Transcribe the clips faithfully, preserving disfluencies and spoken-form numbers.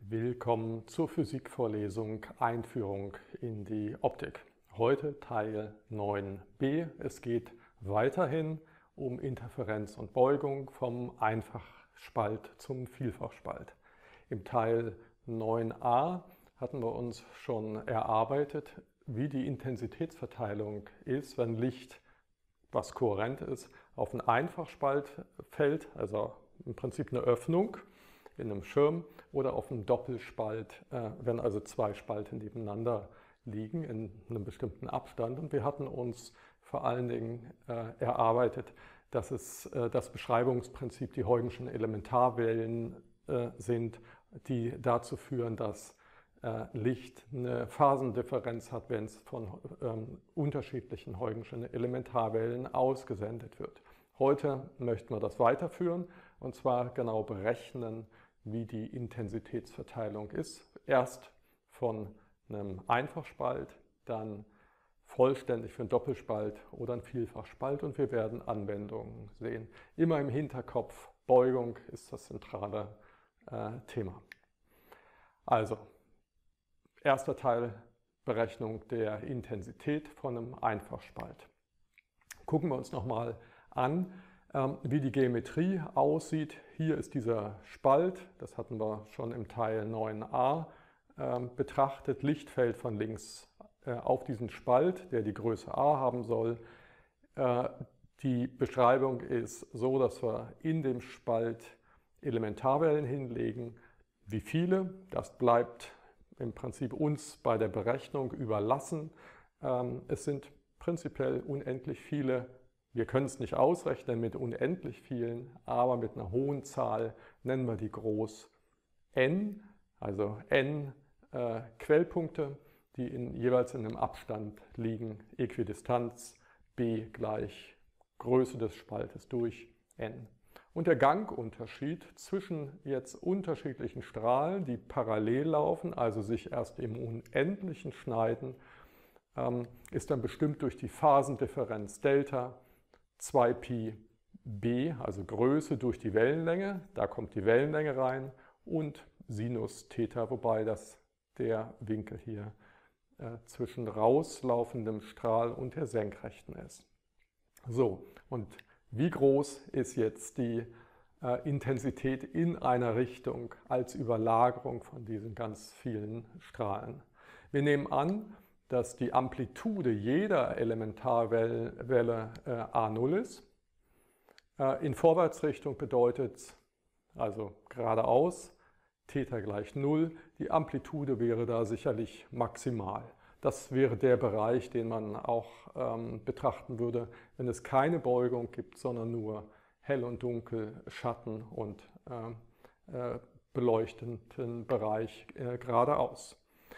Willkommen zur Physikvorlesung Einführung in die Optik. Heute Teil neun b. Es geht weiterhin um Interferenz und Beugung vom Einfachspalt zum Vielfachspalt. Im Teil neun a hatten wir uns schon erarbeitet, wie die Intensitätsverteilung ist, wenn Licht, was kohärent ist, auf einen Einfachspalt fällt, also im Prinzip eine Öffnung in einem Schirm, oder auf einen Doppelspalt, äh, wenn also zwei Spalte nebeneinander liegen in einem bestimmten Abstand. Und wir hatten uns vor allen Dingen äh, erarbeitet, dass es äh, das Beschreibungsprinzip, die Huygenschen Elementarwellen äh, sind, die dazu führen, dass äh, Licht eine Phasendifferenz hat, wenn es von ähm, unterschiedlichen Huygenschen Elementarwellen ausgesendet wird. Heute möchten wir das weiterführen und zwar genau berechnen, wie die Intensitätsverteilung ist. Erst von einem Einfachspalt, dann vollständig für einen Doppelspalt oder einen Vielfachspalt, und wir werden Anwendungen sehen. Immer im Hinterkopf, Beugung ist das zentrale äh, Thema. Also, erster Teil, Berechnung der Intensität von einem Einfachspalt. Gucken wir uns nochmal an, wie die Geometrie aussieht. Hier ist dieser Spalt, das hatten wir schon im Teil neun a äh, betrachtet. Licht fällt von links äh, auf diesen Spalt, der die Größe a haben soll. Äh, die Beschreibung ist so, dass wir in dem Spalt Elementarwellen hinlegen. Wie viele? Das bleibt im Prinzip uns bei der Berechnung überlassen. Ähm, es sind prinzipiell unendlich viele. Wir können es nicht ausrechnen mit unendlich vielen, aber mit einer hohen Zahl nennen wir die groß n, also n äh, Quellpunkte, die in, jeweils in einem Abstand liegen, Äquidistanz b gleich Größe des Spaltes durch n. Und der Gangunterschied zwischen jetzt unterschiedlichen Strahlen, die parallel laufen, also sich erst im Unendlichen schneiden, ähm, ist dann bestimmt durch die Phasendifferenz Delta, zwei Pi b, also Größe durch die Wellenlänge, da kommt die Wellenlänge rein, und Sinus Theta, wobei das der Winkel hier äh, zwischen rauslaufendem Strahl und der Senkrechten ist. So, und wie groß ist jetzt die äh, Intensität in einer Richtung als Überlagerung von diesen ganz vielen Strahlen? Wir nehmen an, dass die Amplitude jeder Elementarwelle äh, a null ist. Äh, in Vorwärtsrichtung bedeutet, also geradeaus, Theta gleich null. Die Amplitude wäre da sicherlich maximal. Das wäre der Bereich, den man auch ähm, betrachten würde, wenn es keine Beugung gibt, sondern nur hell und dunkel, Schatten und äh, äh, beleuchtenden Bereich äh, geradeaus.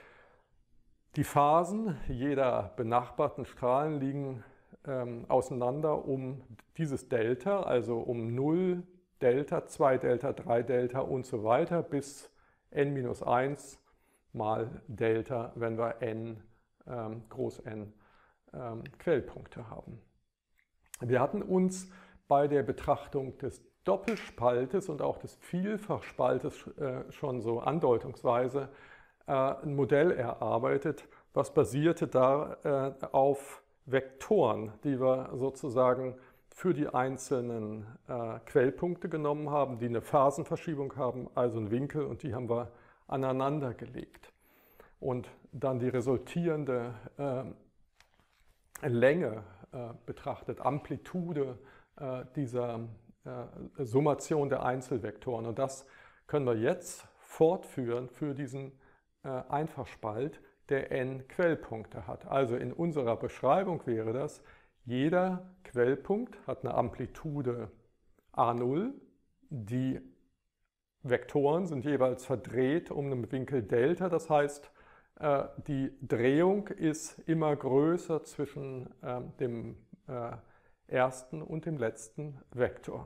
Die Phasen jeder benachbarten Strahlen liegen ähm, auseinander um dieses Delta, also um null Delta, zwei Delta, drei Delta und so weiter bis n minus eins mal Delta, wenn wir n, ähm, groß N, ähm, Quellpunkte haben. Wir hatten uns bei der Betrachtung des Doppelspaltes und auch des Vielfachspaltes äh, schon so andeutungsweise ein Modell erarbeitet, was basierte da äh, auf Vektoren, die wir sozusagen für die einzelnen äh, Quellpunkte genommen haben, die eine Phasenverschiebung haben, also einen Winkel, und die haben wir aneinander gelegt. Und dann die resultierende äh, Länge äh, betrachtet, Amplitude äh, dieser äh, Summation der Einzelvektoren. Und das können wir jetzt fortführen für diesen Einfachspalt, der n Quellpunkte hat. Also in unserer Beschreibung wäre das, jeder Quellpunkt hat eine Amplitude a null, die Vektoren sind jeweils verdreht um einen Winkel Delta, das heißt, die Drehung ist immer größer zwischen dem ersten und dem letzten Vektor.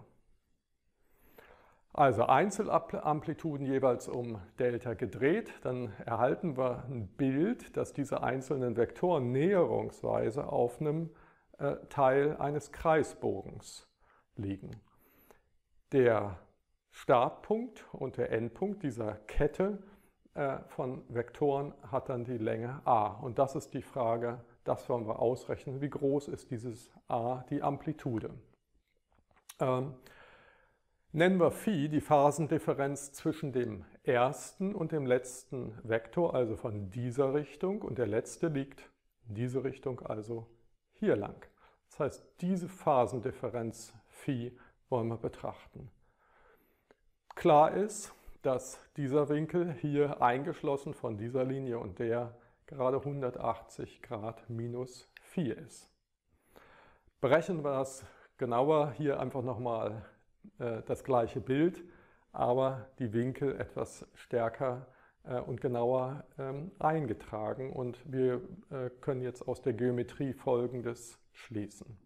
Also Einzelamplituden jeweils um Delta gedreht, dann erhalten wir ein Bild, dass diese einzelnen Vektoren näherungsweise auf einem äh, Teil eines Kreisbogens liegen. Der Startpunkt und der Endpunkt dieser Kette äh, von Vektoren hat dann die Länge a. Und das ist die Frage, das wollen wir ausrechnen, wie groß ist dieses a, die Amplitude. Ähm, nennen wir Phi die Phasendifferenz zwischen dem ersten und dem letzten Vektor, also von dieser Richtung, und der letzte liegt in diese Richtung, also hier lang. Das heißt, diese Phasendifferenz Phi wollen wir betrachten. Klar ist, dass dieser Winkel hier eingeschlossen von dieser Linie und der gerade hundertachtzig Grad minus Phi ist. Berechnen wir das genauer, hier einfach nochmal äh, das gleiche Bild, aber die Winkel etwas stärker äh, und genauer ähm, eingetragen, und wir äh, können jetzt aus der Geometrie Folgendes schließen.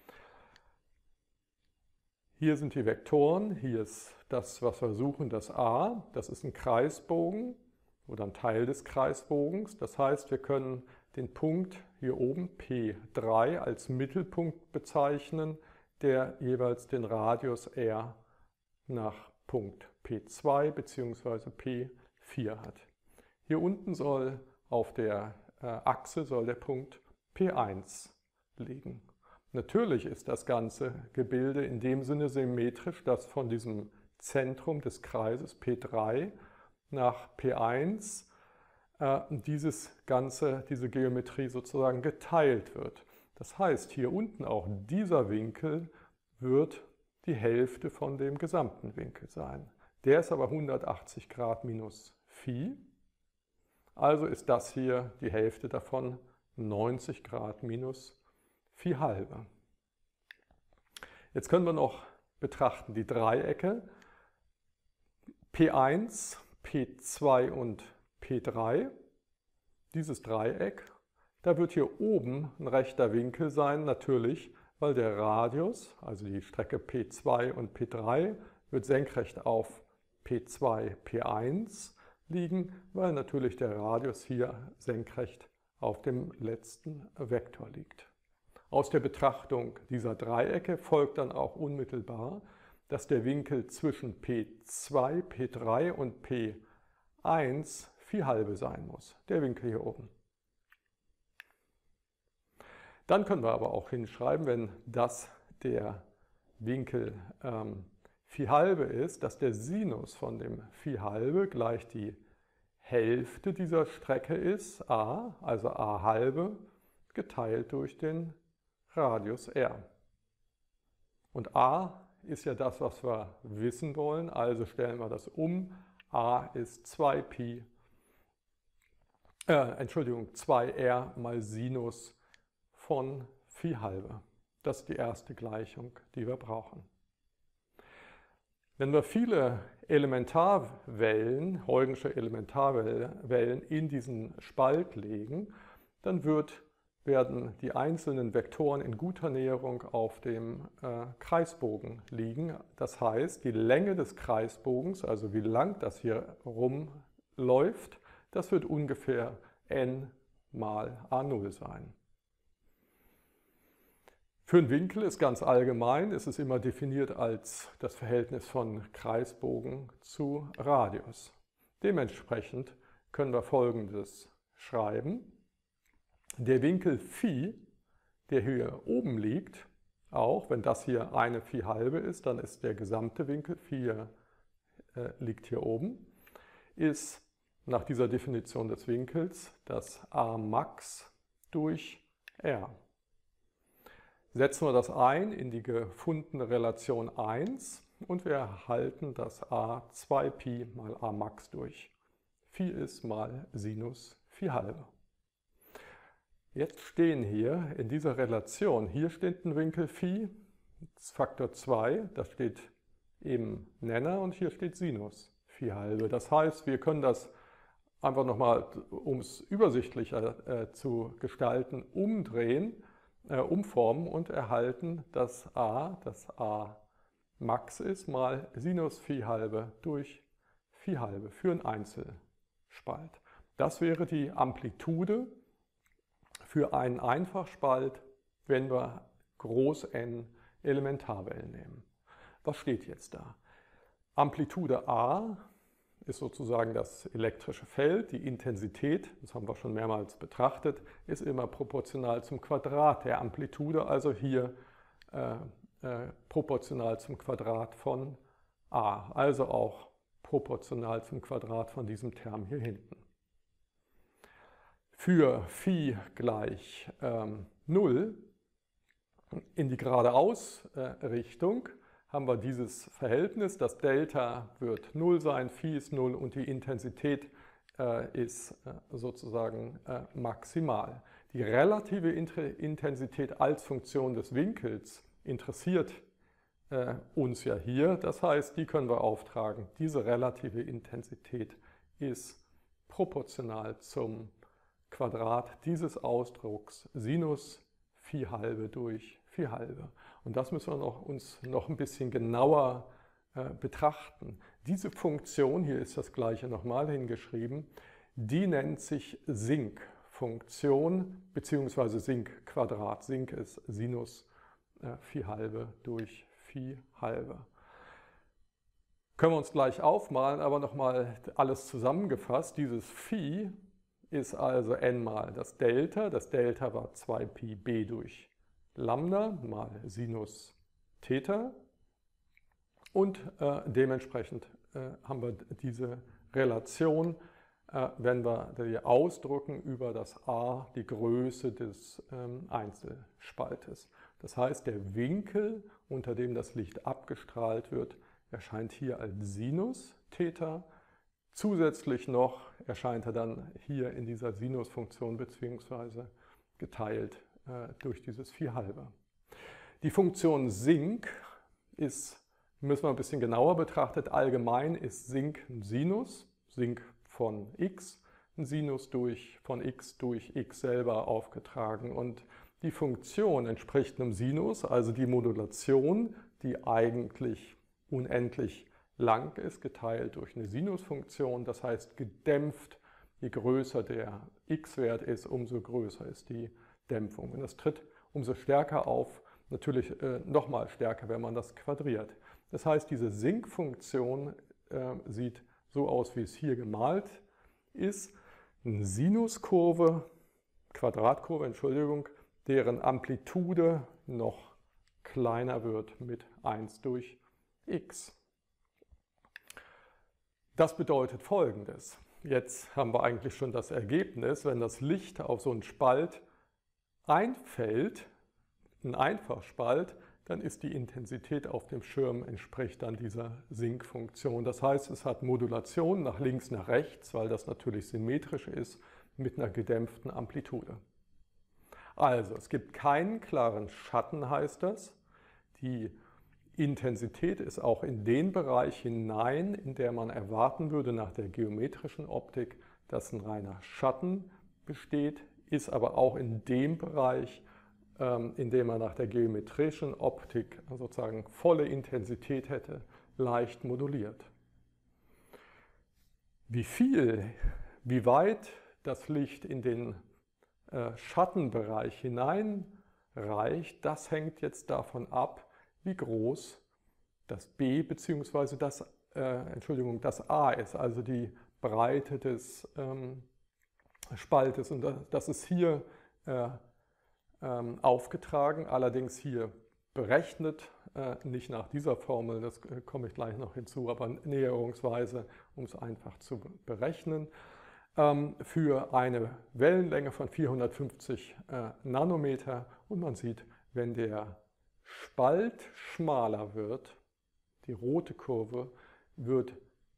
Hier sind die Vektoren, hier ist das, was wir suchen, das a, das ist ein Kreisbogen oder ein Teil des Kreisbogens. Das heißt, wir können den Punkt hier oben P drei als Mittelpunkt bezeichnen, der jeweils den Radius r nach Punkt P zwei bzw. P vier hat. Hier unten soll auf der äh, Achse soll der Punkt P eins liegen. Natürlich ist das ganze Gebilde in dem Sinne symmetrisch, dass von diesem Zentrum des Kreises P drei nach P eins äh, dieses ganze, diese Geometrie sozusagen geteilt wird. Das heißt, hier unten auch dieser Winkel wird die Hälfte von dem gesamten Winkel sein. Der ist aber hundertachtzig Grad minus Phi. Also ist das hier die Hälfte davon neunzig Grad minus Phi halbe. Jetzt können wir noch betrachten die Dreiecke P eins, P zwei und P drei. Dieses Dreieck, da wird hier oben ein rechter Winkel sein, natürlich, weil der Radius, also die Strecke P zwei und P drei, wird senkrecht auf P zwei, P eins liegen, weil natürlich der Radius hier senkrecht auf dem letzten Vektor liegt. Aus der Betrachtung dieser Dreiecke folgt dann auch unmittelbar, dass der Winkel zwischen P zwei, P drei und P eins Phi halbe sein muss, der Winkel hier oben. Dann können wir aber auch hinschreiben, wenn das der Winkel ähm, Phi halbe ist, dass der Sinus von dem Phi halbe gleich die Hälfte dieser Strecke ist, a, also a halbe, geteilt durch den Radius r. Und a ist ja das, was wir wissen wollen, also stellen wir das um. A ist zwei Pi, äh, Entschuldigung, zwei r mal Sinus von Phi halbe. Das ist die erste Gleichung, die wir brauchen. Wenn wir viele Elementarwellen, Huygens Elementarwellen in diesen Spalt legen, dann wird, werden die einzelnen Vektoren in guter Näherung auf dem äh, Kreisbogen liegen. Das heißt, die Länge des Kreisbogens, also wie lang das hier rumläuft, das wird ungefähr n mal a null sein. Für einen Winkel ist ganz allgemein, ist es immer definiert als das Verhältnis von Kreisbogen zu Radius. Dementsprechend können wir Folgendes schreiben. Der Winkel Phi, der hier oben liegt, auch wenn das hier eine Phi halbe ist, dann ist der gesamte Winkel, Phi äh, liegt hier oben, ist nach dieser Definition des Winkels das a max durch r. Setzen wir das ein in die gefundene Relation eins und wir erhalten, dass a zwei Pi mal a max durch Phi ist mal Sinus Phi halbe. Jetzt stehen hier in dieser Relation, hier steht ein Winkel Phi, das ist Faktor zwei, da steht eben Nenner und hier steht Sinus Phi halbe. Das heißt, wir können das einfach nochmal, um es übersichtlicher äh, zu gestalten, umdrehen, äh, umformen und erhalten, dass a, das a max ist, mal Sinus Phi halbe durch Phi halbe für einen Einzelspalt. Das wäre die Amplitude für einen Einfachspalt, wenn wir groß N Elementarwellen nehmen. Was steht jetzt da? Amplitude a ist sozusagen das elektrische Feld. Die Intensität, das haben wir schon mehrmals betrachtet, ist immer proportional zum Quadrat der Amplitude, also hier äh, äh, proportional zum Quadrat von a, also auch proportional zum Quadrat von diesem Term hier hinten. Für Phi gleich ähm, null in die geradeaus-Richtung haben wir dieses Verhältnis, das Delta wird null sein, Phi ist null und die Intensität äh, ist äh, sozusagen äh, maximal. Die relative Intensität als Funktion des Winkels interessiert äh, uns ja hier, das heißt, die können wir auftragen. Diese relative Intensität ist proportional zum Quadrat dieses Ausdrucks Sinus Phi halbe durch Phi halbe. Und das müssen wir noch, uns noch ein bisschen genauer äh, betrachten. Diese Funktion, hier ist das gleiche nochmal hingeschrieben, die nennt sich Sinc-Funktion bzw. Sinc-Quadrat. Sinc ist Sinus äh, Phi halbe durch Phi halbe. Können wir uns gleich aufmalen, aber nochmal alles zusammengefasst. Dieses Phi ist also n mal das Delta. Das Delta war zwei Pi b durch Lambda mal Sinus Theta und äh, dementsprechend äh, haben wir diese Relation, äh, wenn wir die ausdrücken über das a, die Größe des ähm, Einzelspaltes. Das heißt, der Winkel, unter dem das Licht abgestrahlt wird, erscheint hier als Sinus Theta. Zusätzlich noch erscheint er dann hier in dieser Sinusfunktion bzw. geteilt durch dieses Phi halbe. Die Funktion Sinc ist, müssen wir ein bisschen genauer betrachtet, allgemein ist Sinc ein Sinus, Sinc von x, ein Sinus durch, von x durch x selber aufgetragen und die Funktion entspricht einem Sinus, also die Modulation, die eigentlich unendlich lang ist, geteilt durch eine Sinusfunktion, das heißt gedämpft, je größer der x-Wert ist, umso größer ist die Dämpfung. Und das tritt umso stärker auf, natürlich äh, nochmal stärker, wenn man das quadriert. Das heißt, diese Sinc-Funktion äh, sieht so aus, wie es hier gemalt ist. Eine Sinuskurve, Quadratkurve, Entschuldigung, deren Amplitude noch kleiner wird mit eins durch x. Das bedeutet Folgendes. Jetzt haben wir eigentlich schon das Ergebnis, wenn das Licht auf so einen Spalt einfällt, ein Einfachspalt, dann ist die Intensität auf dem Schirm entspricht dann dieser Sinc-Funktion. Das heißt, es hat Modulation nach links, nach rechts, weil das natürlich symmetrisch ist, mit einer gedämpften Amplitude. Also, es gibt keinen klaren Schatten, heißt das. Die Intensität ist auch in den Bereich hinein, in der man erwarten würde nach der geometrischen Optik, dass ein reiner Schatten besteht, ist aber auch in dem Bereich, ähm, in dem man nach der geometrischen Optik sozusagen volle Intensität hätte, leicht moduliert. Wie viel, wie weit das Licht in den äh, Schattenbereich hineinreicht, das hängt jetzt davon ab, wie groß das B bzw. das, äh, Entschuldigung, das A ist, also die Breite des ähm, Spaltes. Und das, das ist hier äh, ähm, aufgetragen, allerdings hier berechnet, äh, nicht nach dieser Formel, das äh, komme ich gleich noch hinzu, aber näherungsweise, um es einfach zu berechnen, ähm, für eine Wellenlänge von vierhundertfünfzig äh, Nanometer. Und man sieht, wenn der Spalt schmaler wird, die rote Kurve, wird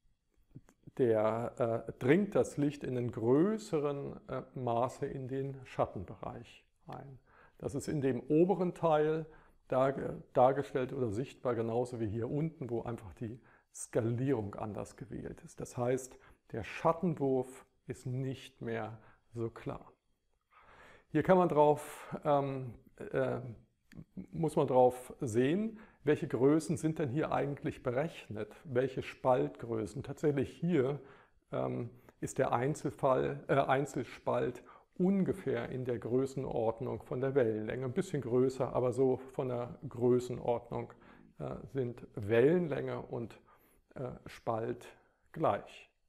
der, äh, dringt das Licht in einen größeren äh, Maße in den Schattenbereich ein. Das ist in dem oberen Teil dar, dargestellt oder sichtbar, genauso wie hier unten, wo einfach die Skalierung anders gewählt ist. Das heißt, der Schattenwurf ist nicht mehr so klar. Hier kann man drauf, ähm, äh, muss man drauf sehen, welche Größen sind denn hier eigentlich berechnet, welche Spaltgrößen. Tatsächlich hier ähm, ist der Einzelfall, äh, Einzelspalt ungefähr in der Größenordnung von der Wellenlänge. Ein bisschen größer, aber so von der Größenordnung äh, sind Wellenlänge und äh, Spalt gleich.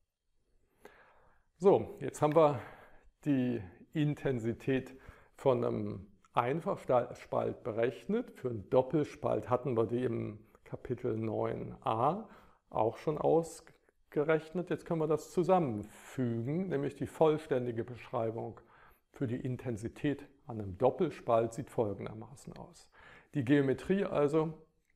So, jetzt haben wir die Intensität von einem Einfachspalt berechnet. Für einen Doppelspalt hatten wir die im Kapitel neun a auch schon ausgerechnet. Jetzt können wir das zusammenfügen, nämlich die vollständige Beschreibung für die Intensität an einem Doppelspalt sieht folgendermaßen aus. Die Geometrie also: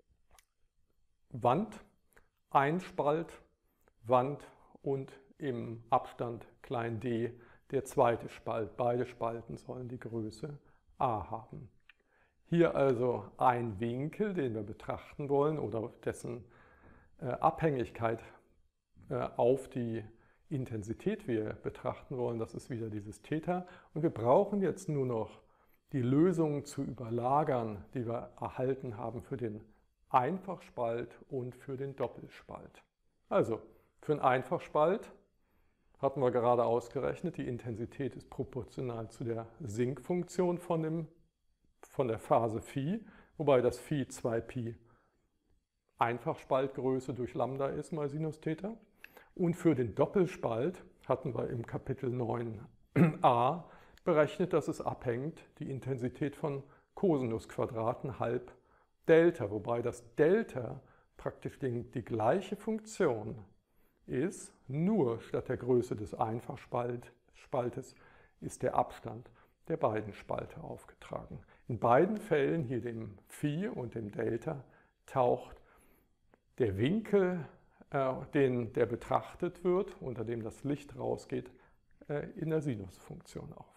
Wand, ein Spalt, Wand und im Abstand klein d der zweite Spalt. Beide Spalten sollen die Größe a haben. Hier also ein Winkel, den wir betrachten wollen oder dessen äh, Abhängigkeit äh, auf die Intensität wir betrachten wollen. Das ist wieder dieses Theta. Und wir brauchen jetzt nur noch die Lösungen zu überlagern, die wir erhalten haben für den Einfachspalt und für den Doppelspalt. Also für einen Einfachspalt hatten wir gerade ausgerechnet, die Intensität ist proportional zu der Sinkfunktion von, dem, von der Phase Phi, wobei das Phi zwei Pi Einfachspaltgröße durch Lambda ist mal Sinus Theta. Und für den Doppelspalt hatten wir im Kapitel neun a berechnet, dass es abhängt, die Intensität von Kosinusquadraten halb Delta, wobei das Delta praktisch die, die gleiche Funktion ist, nur statt der Größe des Einfachspaltes ist der Abstand der beiden Spalte aufgetragen. In beiden Fällen, hier dem Phi und dem Delta, taucht der Winkel, äh, den, der betrachtet wird, unter dem das Licht rausgeht, äh, in der Sinusfunktion auf.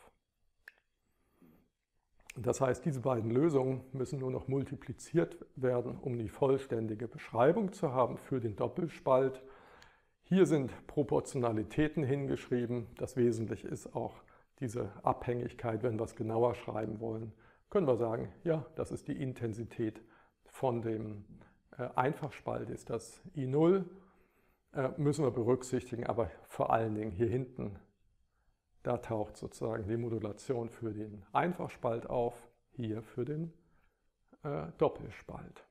Das heißt, diese beiden Lösungen müssen nur noch multipliziert werden, um die vollständige Beschreibung zu haben für den Doppelspalt. Hier sind Proportionalitäten hingeschrieben. Das Wesentliche ist auch diese Abhängigkeit. Wenn wir es genauer schreiben wollen, können wir sagen, ja, das ist die Intensität von dem Einfachspalt, ist das I null. Müssen wir berücksichtigen, aber vor allen Dingen hier hinten, da taucht sozusagen die Modulation für den Einfachspalt auf, hier für den äh, Doppelspalt.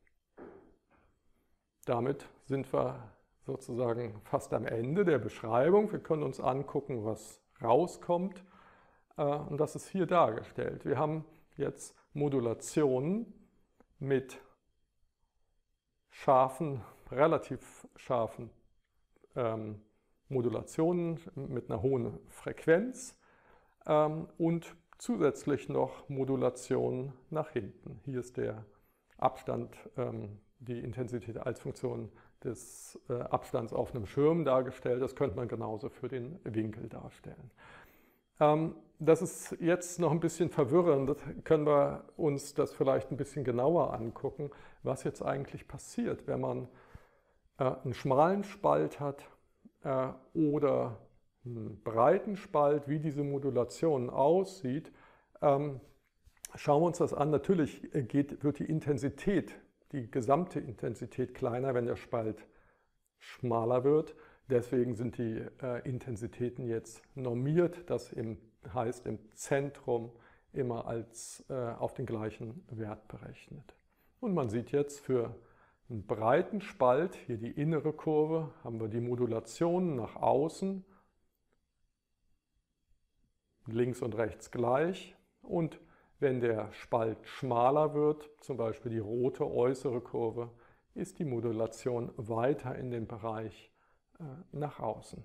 Damit sind wir sozusagen fast am Ende der Beschreibung. Wir können uns angucken, was rauskommt. Äh, und das ist hier dargestellt. Wir haben jetzt Modulationen mit scharfen, relativ scharfen ähm, Modulationen mit einer hohen Frequenz ähm, und zusätzlich noch Modulationen nach hinten. Hier ist der Abstand, ähm, die Intensität als Funktion des äh, Abstands auf einem Schirm dargestellt. Das könnte man genauso für den Winkel darstellen. Ähm, das ist jetzt noch ein bisschen verwirrend. Das können wir uns das vielleicht ein bisschen genauer angucken, was jetzt eigentlich passiert, wenn man äh, einen schmalen Spalt hat oder einen breiten Spalt, wie diese Modulation aussieht. Ähm, schauen wir uns das an. Natürlich geht, wird die Intensität, die gesamte Intensität kleiner, wenn der Spalt schmaler wird. Deswegen sind die äh, Intensitäten jetzt normiert. Das im, heißt im Zentrum immer als äh, auf den gleichen Wert berechnet. Und man sieht jetzt für einen breiten Spalt, hier die innere Kurve, haben wir die Modulation nach außen, links und rechts gleich. Und wenn der Spalt schmaler wird, zum Beispiel die rote äußere Kurve, ist die Modulation weiter in den Bereich äh, nach außen.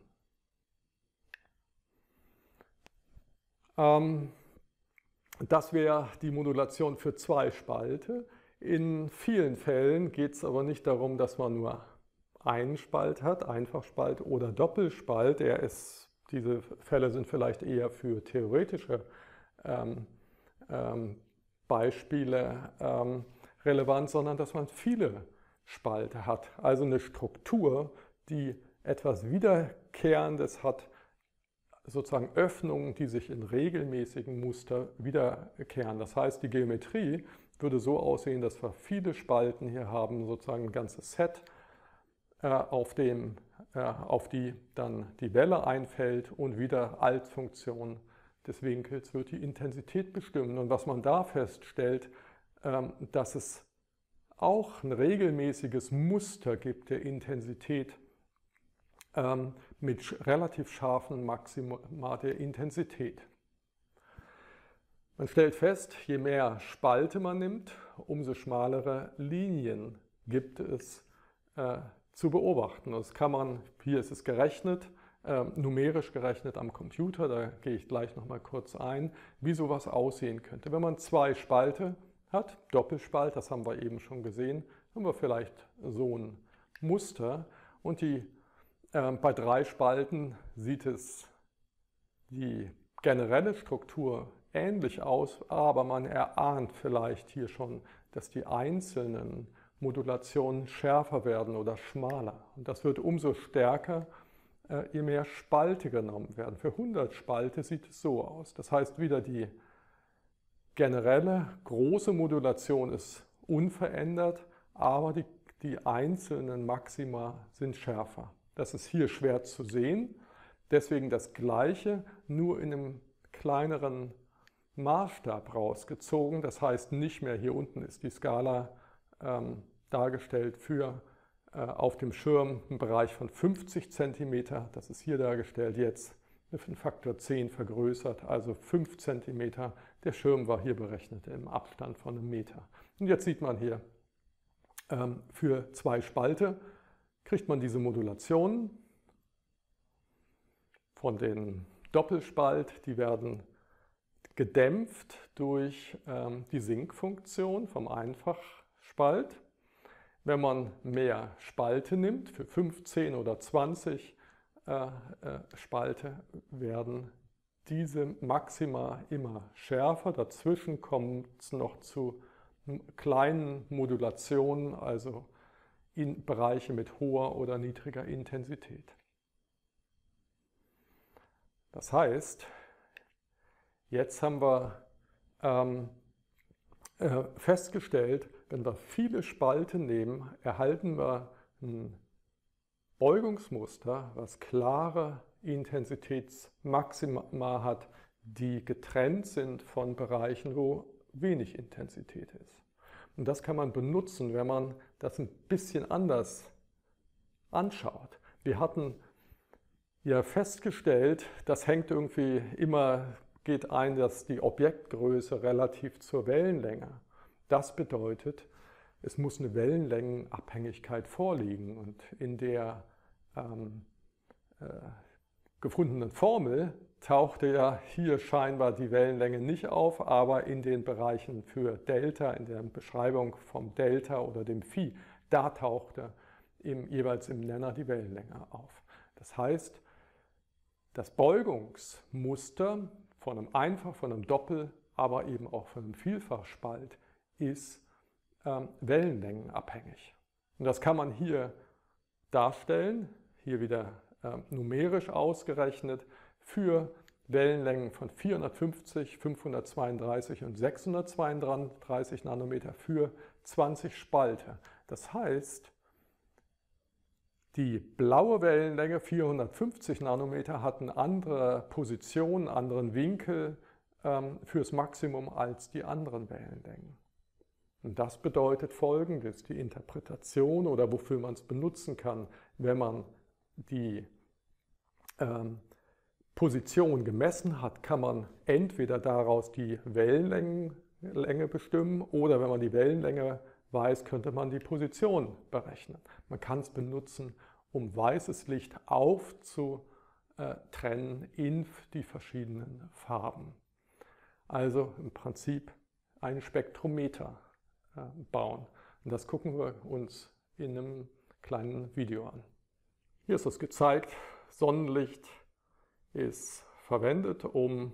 Ähm, das wäre die Modulation für zwei Spalte. In vielen Fällen geht es aber nicht darum, dass man nur einen Spalt hat, Einfachspalt oder Doppelspalt. Er ist, diese Fälle sind vielleicht eher für theoretische ähm, ähm, Beispiele ähm, relevant, sondern dass man viele Spalte hat. Also eine Struktur, die etwas Wiederkehrendes hat, sozusagen Öffnungen, die sich in regelmäßigen Muster wiederkehren. Das heißt, die Geometrie würde so aussehen, dass wir viele Spalten hier haben, sozusagen ein ganzes Set, äh, auf, dem, äh, auf die dann die Welle einfällt und wieder als Funktion des Winkels wird die Intensität bestimmen. Und was man da feststellt, ähm, dass es auch ein regelmäßiges Muster gibt der Intensität, ähm, mit relativ scharfen Maxima der Intensität. Man stellt fest, je mehr Spalte man nimmt, umso schmalere Linien gibt es äh, zu beobachten. Das kann man, hier ist es gerechnet, äh, numerisch gerechnet am Computer, da gehe ich gleich noch mal kurz ein, wie sowas aussehen könnte. Wenn man zwei Spalte hat, Doppelspalt, das haben wir eben schon gesehen, haben wir vielleicht so ein Muster und die, äh, bei drei Spalten sieht es die generelle Struktur ähnlich aus, aber man erahnt vielleicht hier schon, dass die einzelnen Modulationen schärfer werden oder schmaler. Und das wird umso stärker, äh, je mehr Spalte genommen werden. Für hundert Spalte sieht es so aus. Das heißt, wieder die generelle große Modulation ist unverändert, aber die, die einzelnen Maxima sind schärfer. Das ist hier schwer zu sehen. Deswegen das Gleiche, nur in einem kleineren Maßstab rausgezogen. Das heißt nicht mehr, hier unten ist die Skala ähm, dargestellt für äh, auf dem Schirm einen Bereich von fünfzig Zentimeter. Das ist hier dargestellt jetzt für einen Faktor zehn vergrößert, also fünf Zentimeter. Der Schirm war hier berechnet im Abstand von einem Meter. Und jetzt sieht man hier, ähm, für zwei Spalte kriegt man diese Modulationen von den Doppelspalt, die werden gedämpft durch ähm, die Sinkfunktion vom Einfachspalt. Wenn man mehr Spalte nimmt, für fünfzehn oder zwanzig äh, äh, Spalte, werden diese Maxima immer schärfer. Dazwischen kommt es noch zu kleinen Modulationen, also in Bereiche mit hoher oder niedriger Intensität. Das heißt, jetzt haben wir ähm, äh, festgestellt, wenn wir viele Spalten nehmen, erhalten wir ein Beugungsmuster, was klare Intensitätsmaxima hat, die getrennt sind von Bereichen, wo wenig Intensität ist. Und das kann man benutzen, wenn man das ein bisschen anders anschaut. Wir hatten ja festgestellt, das hängt irgendwie immer, geht ein, dass die Objektgröße relativ zur Wellenlänge. Das bedeutet, es muss eine Wellenlängenabhängigkeit vorliegen und in der ähm, äh, gefundenen Formel tauchte ja hier scheinbar die Wellenlänge nicht auf, aber in den Bereichen für Delta, in der Beschreibung vom Delta oder dem Phi, da tauchte im, jeweils im Nenner die Wellenlänge auf. Das heißt, das Beugungsmuster von einem Einfach-, von einem Doppel-, aber eben auch von einem Vielfachspalt ist ähm, wellenlängenabhängig. Und das kann man hier darstellen, hier wieder äh, numerisch ausgerechnet, für Wellenlängen von vierhundertfünfzig, fünfhundertzweiunddreißig und sechshundertzweiunddreißig Nanometer für zwanzig Spalte. Das heißt, die blaue Wellenlänge, vierhundertfünfzig Nanometer, hat eine andere Position, einen anderen Winkel ähm, fürs Maximum als die anderen Wellenlängen. Und das bedeutet Folgendes, die Interpretation oder wofür man es benutzen kann, wenn man die ähm, Position gemessen hat, kann man entweder daraus die Wellenlänge bestimmen oder wenn man die Wellenlänge weiß, könnte man die Position berechnen. Man kann es benutzen, um weißes Licht aufzutrennen in die verschiedenen Farben. Also im Prinzip ein Spektrometer äh, bauen. Und das gucken wir uns in einem kleinen Video an. Hier ist es gezeigt, Sonnenlicht ist verwendet, um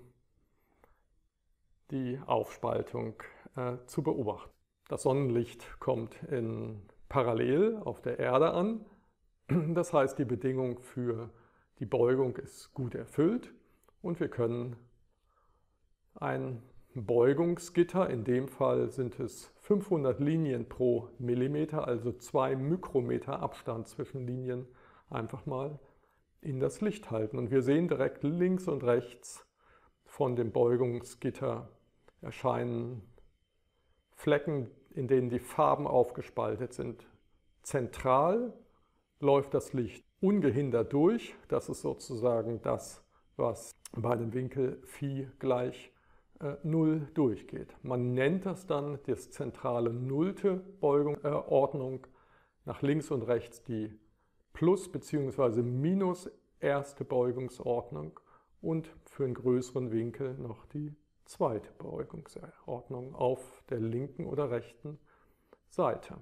die Aufspaltung äh, zu beobachten. Das Sonnenlicht kommt in parallel auf der Erde an. Das heißt, die Bedingung für die Beugung ist gut erfüllt und wir können ein Beugungsgitter, in dem Fall sind es fünfhundert Linien pro Millimeter, also zwei Mikrometer Abstand zwischen Linien, einfach mal in das Licht halten. Und wir sehen direkt links und rechts von dem Beugungsgitter erscheinen Flecken, in denen die Farben aufgespaltet sind. Zentral läuft das Licht ungehindert durch. Das ist sozusagen das, was bei dem Winkel Phi gleich äh, null durchgeht. Man nennt das dann das zentrale nullte Beugungsordnung. Äh, Nach links und rechts die Plus- bzw. Minus erste Beugungsordnung und für einen größeren Winkel noch die zweite Beugungsordnung auf der linken oder rechten Seite.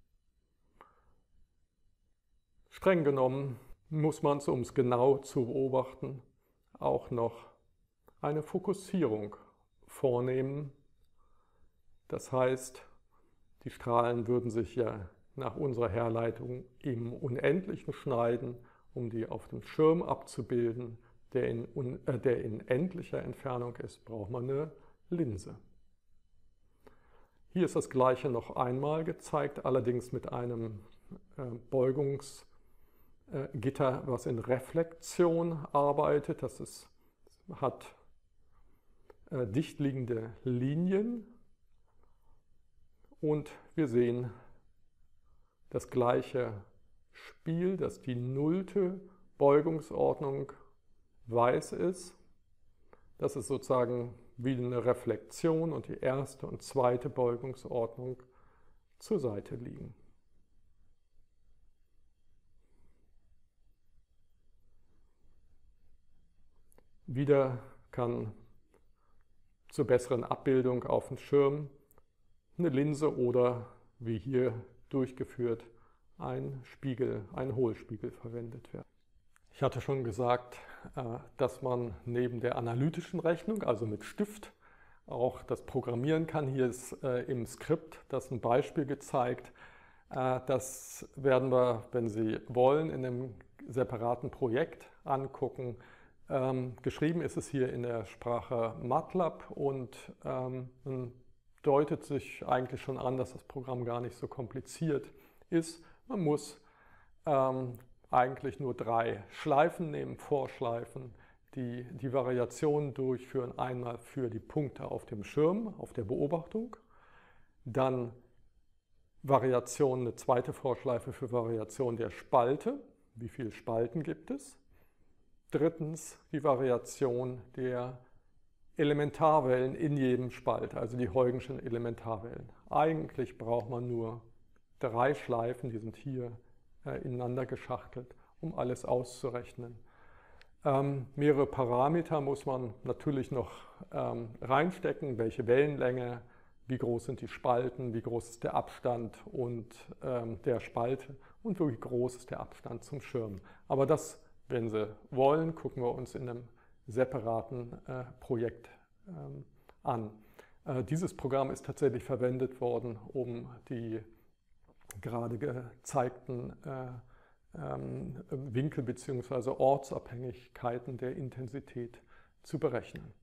Streng genommen muss man, um es genau zu beobachten, auch noch eine Fokussierung vornehmen. Das heißt, die Strahlen würden sich ja nach unserer Herleitung im Unendlichen schneiden, um die auf dem Schirm abzubilden, der in, äh, der in endlicher Entfernung ist, braucht man eine Linse. Hier ist das Gleiche noch einmal gezeigt, allerdings mit einem äh, Beugungsgitter, was in Reflexion arbeitet. Das ist, hat äh, dicht liegende Linien und wir sehen das gleiche Spiel, dass die nullte Beugungsordnung weiß ist. Das ist sozusagen wie eine Reflexion und die erste und zweite Beugungsordnung zur Seite liegen. Wieder kann zur besseren Abbildung auf dem Schirm eine Linse oder wie hier durchgeführt ein Spiegel, ein Hohlspiegel verwendet werden. Ich hatte schon gesagt, dass man neben der analytischen Rechnung, also mit Stift, auch das programmieren kann. Hier ist im Skript das ein Beispiel gezeigt. Das werden wir, wenn Sie wollen, in einem separaten Projekt angucken. Geschrieben ist es hier in der Sprache MATLAB und deutet sich eigentlich schon an, dass das Programm gar nicht so kompliziert ist. Man muss ähm, eigentlich nur drei Schleifen nehmen, Vorschleifen, die die Variationen durchführen. Einmal für die Punkte auf dem Schirm, auf der Beobachtung, dann Variation, eine zweite Vorschleife für Variation der Spalte, wie viele Spalten gibt es. Drittens die Variation der Elementarwellen in jedem Spalt, also die Huygenschen Elementarwellen. Eigentlich braucht man nur drei Schleifen, die sind hier äh, ineinander geschachtelt, um alles auszurechnen. Ähm, mehrere Parameter muss man natürlich noch ähm, reinstecken, welche Wellenlänge, wie groß sind die Spalten, wie groß ist der Abstand und ähm, der Spalte und wie groß ist der Abstand zum Schirm. Aber das, wenn Sie wollen, gucken wir uns in einem separaten äh, Projekt ähm, an. Äh, dieses Programm ist tatsächlich verwendet worden, um die gerade gezeigten äh, ähm, Winkel bzw. Ortsabhängigkeiten der Intensität zu berechnen.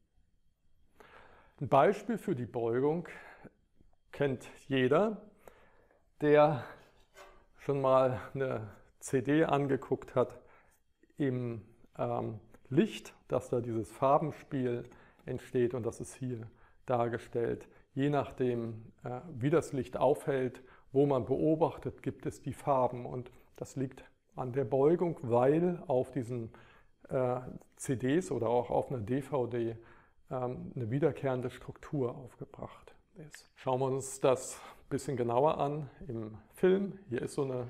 Ein Beispiel für die Beugung kennt jeder, der schon mal eine C D angeguckt hat im ähm, Licht, dass da dieses Farbenspiel entsteht und das ist hier dargestellt. Je nachdem, äh, wie das Licht aufhält, wo man beobachtet, gibt es die Farben und das liegt an der Beugung, weil auf diesen äh, C Ds oder auch auf einer D V D ähm, eine wiederkehrende Struktur aufgebracht ist. Schauen wir uns das ein bisschen genauer an im Film. Hier ist so eine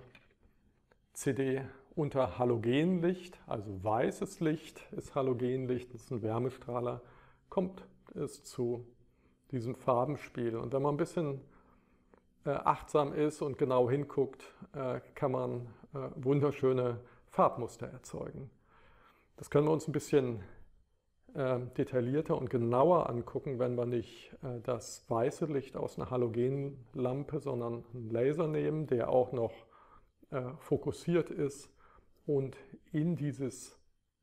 C D unter Halogenlicht, also weißes Licht ist Halogenlicht, das ist ein Wärmestrahler, kommt es zu diesem Farbenspiel. Und wenn man ein bisschen äh, achtsam ist und genau hinguckt, äh, kann man äh, wunderschöne Farbmuster erzeugen. Das können wir uns ein bisschen äh, detaillierter und genauer angucken, wenn wir nicht äh, das weiße Licht aus einer Halogenlampe, sondern einen Laser nehmen, der auch noch äh, fokussiert ist und in dieses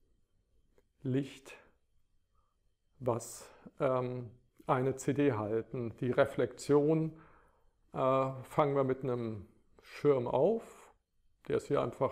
Licht, was ähm, eine C D halten. Die Reflexion äh, fangen wir mit einem Schirm auf. Der ist hier einfach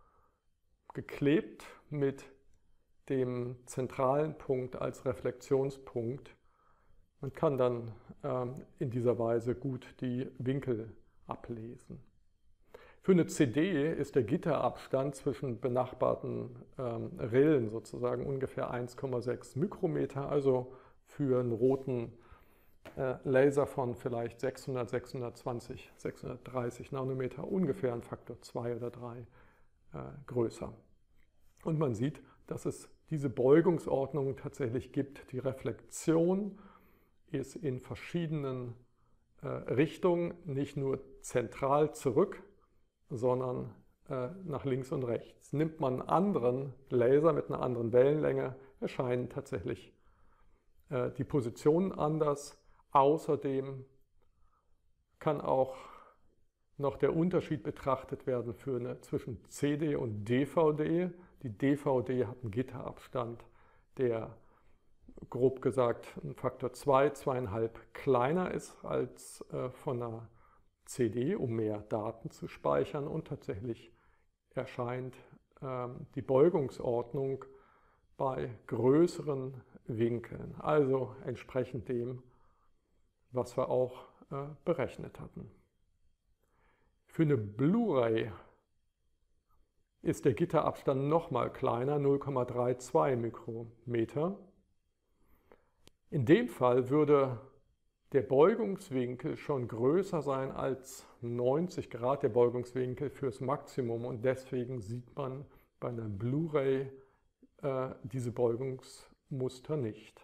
geklebt mit dem zentralen Punkt als Reflexionspunkt. Man kann dann ähm, in dieser Weise gut die Winkel ablesen. Für eine C D ist der Gitterabstand zwischen benachbarten ähm, Rillen sozusagen ungefähr eins Komma sechs Mikrometer, also für einen roten äh, Laser von vielleicht sechshundert, sechshundertzwanzig, sechshundertdreißig Nanometer ungefähr ein Faktor zwei oder drei äh, größer. Und man sieht, dass es diese Beugungsordnung tatsächlich gibt. Die Reflexion ist in verschiedenen äh, Richtungen nicht nur zentral zurück, sondern äh, nach links und rechts. Nimmt man einen anderen Laser mit einer anderen Wellenlänge, erscheinen tatsächlich äh, die Positionen anders. Außerdem kann auch noch der Unterschied betrachtet werden für eine, zwischen C D und D V D. Die D V D hat einen Gitterabstand, der grob gesagt ein Faktor zwei, zwei Komma fünf kleiner ist als äh, von einer C D, um mehr Daten zu speichern, und tatsächlich erscheint ähm, die Beugungsordnung bei größeren Winkeln, also entsprechend dem, was wir auch äh, berechnet hatten. Für eine Blu-ray ist der Gitterabstand nochmal kleiner, null Komma zweiunddreißig Mikrometer. In dem Fall würde der Beugungswinkel schon größer sein als neunzig Grad, der Beugungswinkel fürs Maximum, und deswegen sieht man bei einer Blu-ray äh, diese Beugungsmuster nicht.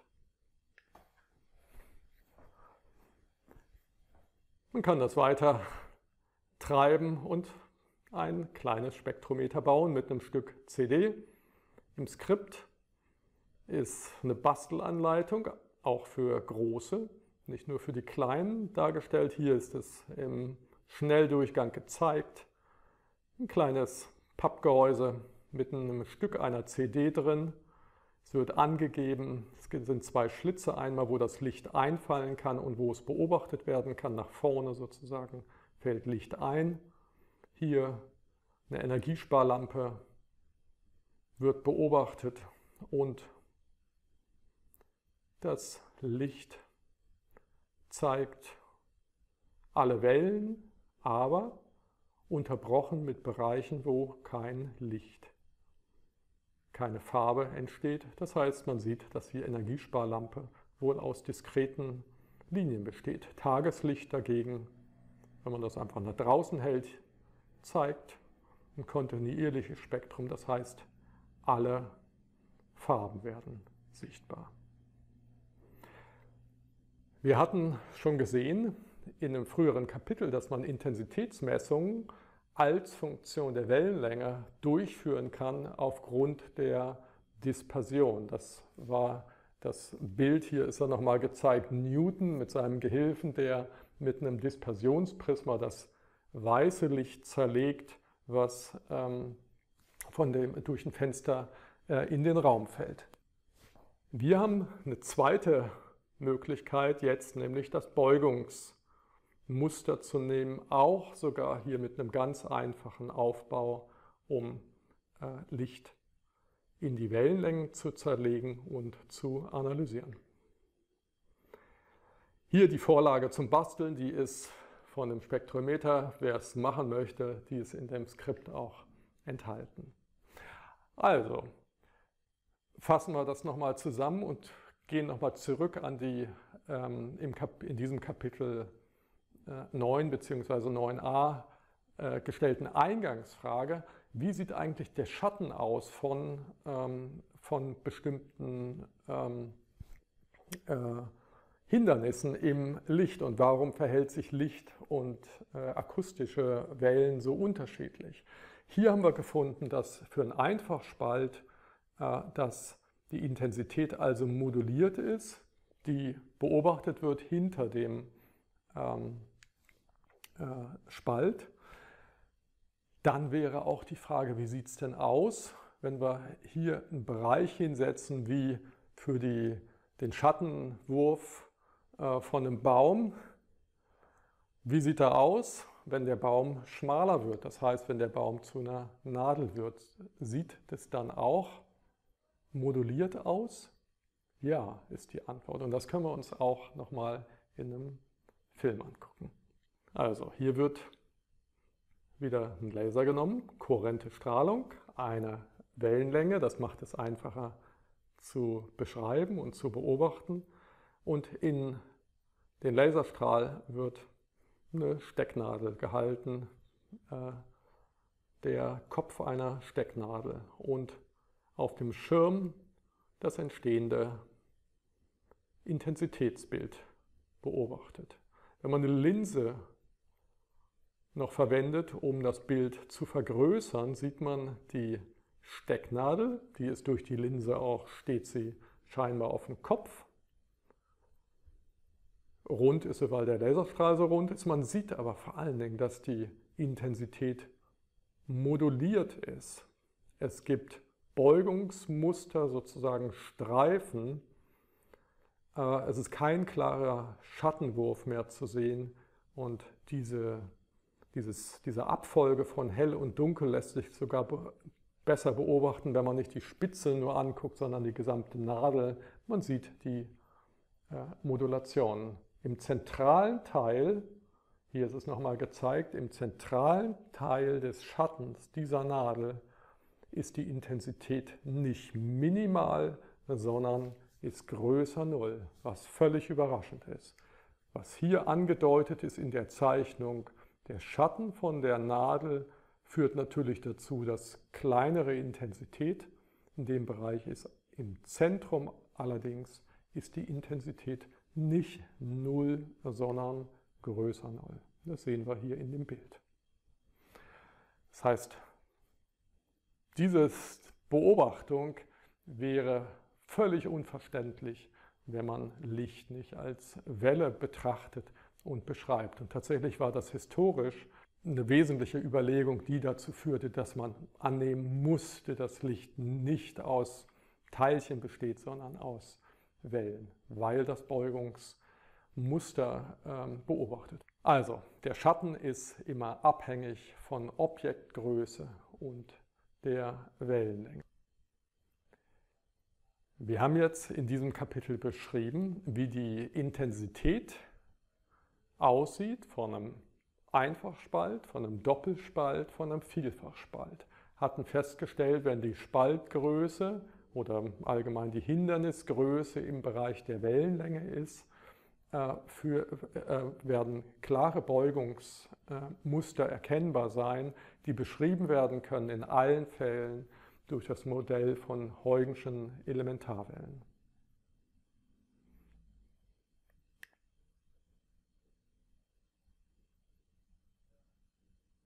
Man kann das weiter treiben und ein kleines Spektrometer bauen mit einem Stück C D. Im Skript ist eine Bastelanleitung, auch für große, nicht nur für die kleinen dargestellt. Hier ist es im Schnelldurchgang gezeigt. Ein kleines Pappgehäuse mit einem Stück einer C D drin. Es wird angegeben, es sind zwei Schlitze, einmal wo das Licht einfallen kann und wo es beobachtet werden kann. Nach vorne sozusagen fällt Licht ein. Hier eine Energiesparlampe wird beobachtet und das Licht zeigt alle Wellen, aber unterbrochen mit Bereichen, wo kein Licht, keine Farbe entsteht. Das heißt, man sieht, dass die Energiesparlampe wohl aus diskreten Linien besteht. Tageslicht dagegen, wenn man das einfach nach draußen hält, zeigt ein kontinuierliches Spektrum. Das heißt, alle Farben werden sichtbar. Wir hatten schon gesehen in einem früheren Kapitel, dass man Intensitätsmessungen als Funktion der Wellenlänge durchführen kann aufgrund der Dispersion. Das war das Bild, hier ist er nochmal gezeigt, Newton mit seinem Gehilfen, der mit einem Dispersionsprisma das weiße Licht zerlegt, was ähm, von dem, durch ein Fenster äh, in den Raum fällt. Wir haben eine zweite Möglichkeit jetzt, nämlich das Beugungsmuster zu nehmen, auch sogar hier mit einem ganz einfachen Aufbau, um äh, Licht in die Wellenlängen zu zerlegen und zu analysieren. Hier die Vorlage zum Basteln, die ist von dem Spektrometer, wer es machen möchte, die ist in dem Skript auch enthalten. Also, fassen wir das nochmal zusammen und gehen nochmal zurück an die ähm, im Kap in diesem Kapitel äh, neun bzw. neun a äh, gestellten Eingangsfrage. Wie sieht eigentlich der Schatten aus von, ähm, von bestimmten ähm, äh, Hindernissen im Licht, und warum verhält sich Licht und äh, akustische Wellen so unterschiedlich? Hier haben wir gefunden, dass für einen Einfachspalt äh, dass die Intensität also moduliert ist, die beobachtet wird hinter dem ähm, äh, Spalt. Dann wäre auch die Frage, wie sieht es denn aus, wenn wir hier einen Bereich hinsetzen wie für die, den Schattenwurf äh, von einem Baum. Wie sieht er aus, wenn der Baum schmaler wird? Das heißt, wenn der Baum zu einer Nadel wird, sieht das dann auch moduliert aus? Ja, ist die Antwort. Und das können wir uns auch nochmal in einem Film angucken. Also hier wird wieder einen Laser genommen, kohärente Strahlung, eine Wellenlänge, das macht es einfacher zu beschreiben und zu beobachten. Und in den Laserstrahl wird eine Stecknadel gehalten, äh, der Kopf einer Stecknadel, und auf dem Schirm das entstehende Intensitätsbild beobachtet. Wenn man eine Linse noch verwendet, um das Bild zu vergrößern, sieht man die Stecknadel, die ist durch die Linse auch, steht sie scheinbar auf dem Kopf. Rund ist sie, weil der Laserstrahl so rund ist. Man sieht aber vor allen Dingen, dass die Intensität moduliert ist. Es gibt Beugungsmuster, sozusagen Streifen. Es ist kein klarer Schattenwurf mehr zu sehen, und diese, dieses, diese Abfolge von Hell und Dunkel lässt sich sogar be besser beobachten, wenn man nicht die Spitze nur anguckt, sondern die gesamte Nadel. Man sieht die äh, Modulationen. Im zentralen Teil, hier ist es nochmal gezeigt, im zentralen Teil des Schattens dieser Nadel ist die Intensität nicht minimal, sondern ist größer Null, was völlig überraschend ist. Was hier angedeutet ist in der Zeichnung, der Schatten von der Nadel führt natürlich dazu, dass kleinere Intensität in dem Bereich ist. Im Zentrum allerdings ist die Intensität nicht Null, sondern größer Null. Das sehen wir hier in dem Bild. Das heißt, diese Beobachtung wäre völlig unverständlich, wenn man Licht nicht als Welle betrachtet und beschreibt. Und tatsächlich war das historisch eine wesentliche Überlegung, die dazu führte, dass man annehmen musste, dass Licht nicht aus Teilchen besteht, sondern aus Wellen, weil das Beugungsmuster ähm, beobachtet. Also, der Schatten ist immer abhängig von Objektgröße und der Wellenlänge. Wir haben jetzt in diesem Kapitel beschrieben, wie die Intensität aussieht von einem Einfachspalt, von einem Doppelspalt, von einem Vielfachspalt. Hatten festgestellt, wenn die Spaltgröße oder allgemein die Hindernisgröße im Bereich der Wellenlänge ist, äh, für, äh, werden klare Beugungsmuster äh, erkennbar sein, die beschrieben werden können in allen Fällen durch das Modell von Huygenschen Elementarwellen.